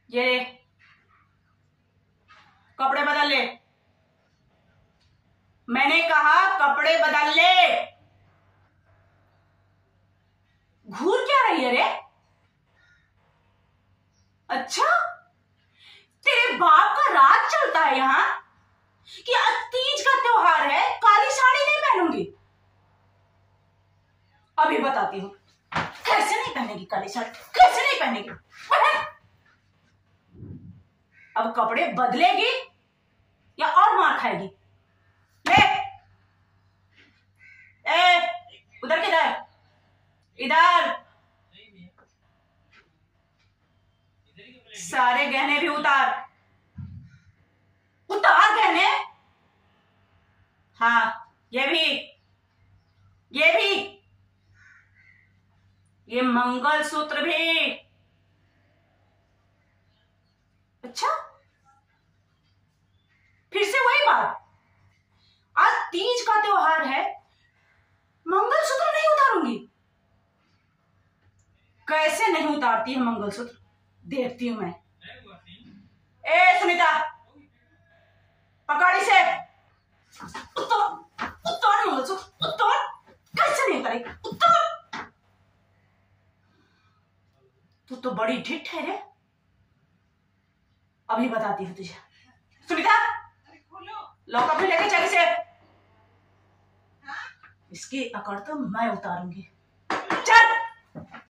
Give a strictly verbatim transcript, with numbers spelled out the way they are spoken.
ये ले, कपड़े बदल ले। मैंने कहा कपड़े बदल ले। घूर क्या रही है रे? अच्छा, तेरे बाप का राज चलता है यहां कि आज तीज का त्योहार है, काली साड़ी नहीं पहनूंगी। अभी बताती हूँ कैसे नहीं पहनेगी काली साड़ी, कैसे नहीं पहनेगी। अब कपड़े बदलेगी या और मार खाएगी। ले, ए, उधर किधर, इधर। सारे गहने भी उतार, उतार गहने। हाँ, ये भी, ये भी, ये मंगलसूत्र भी। अच्छा, फिर से वही बात। आज तीज का त्योहार है, मंगलसूत्र नहीं उतारूंगी। कैसे नहीं उतारती है मंगलसूत्र, देखती हूं मैं। ए सुनीता, पकड़ इसे। उतार, उतार मंगलसूत्र, उतार। कैसे नहीं उतारेगी, उतार। तू तो बड़ी ढिठ है रे। अभी बताती हूँ तुझे। सुनीता, लॉकअप में लेके चल इसे। इसकी अकड़ तो मैं उतारूंगी। चल।